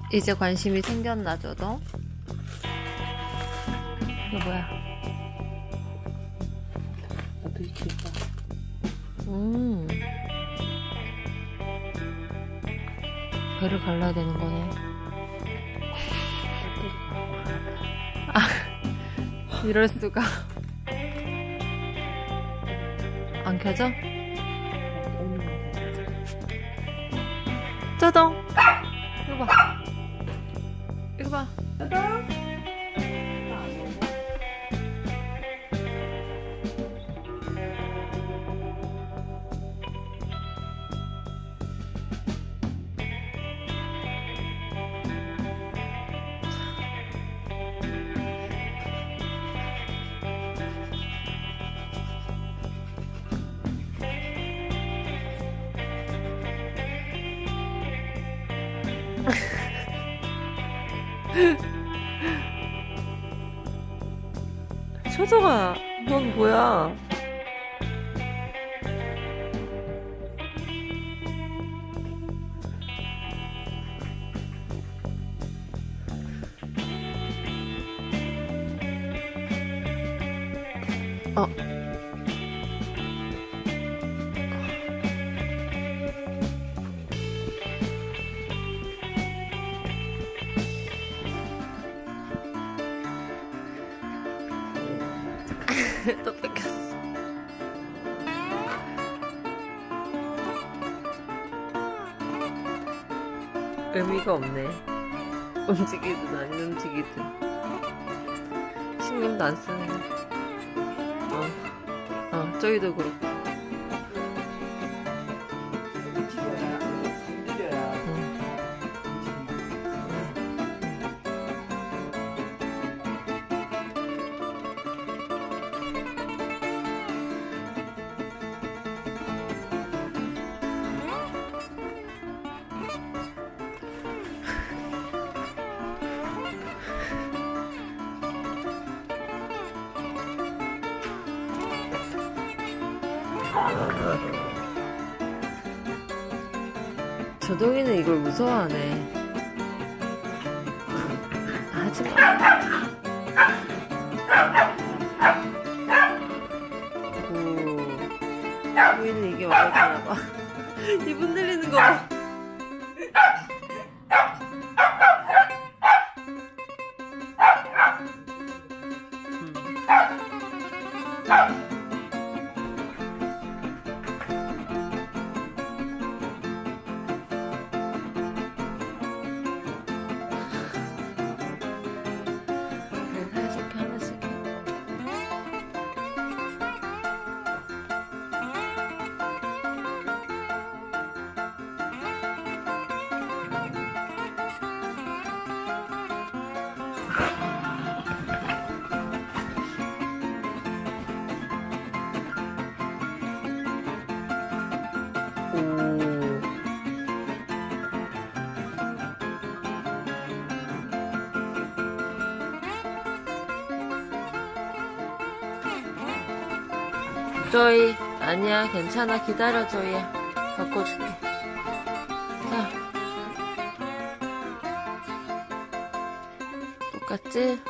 이제 관심이 생겼나 저도? 이거 뭐야? 어떻게 킬까? 배를 갈라야 되는 거네. 아, 이럴 수가. 안 켜져? 짜잔! 이거 봐. 이거 봐. 초정아, 넌 뭐야? 어. 또 뺏겼어. 의미가 없네. 움직이든 안 움직이든 신경도 안 쓰네. 저기도 그렇고. 조동이는 이걸 무서워하네. 하지마. 조동이는 이게 마음에 드나봐. 입 흔들리는 거 봐. 조이, 아니야, 괜찮아. 기다려, 조이야. 바꿔줄게. 자. 똑같지?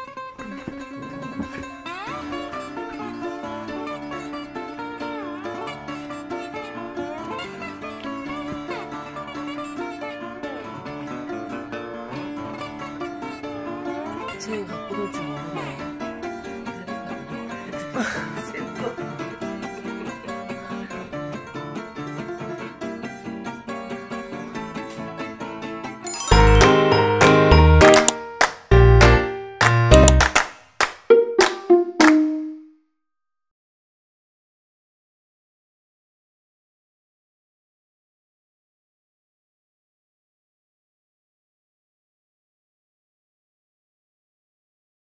쟤 갖고 놀 줄 모르네.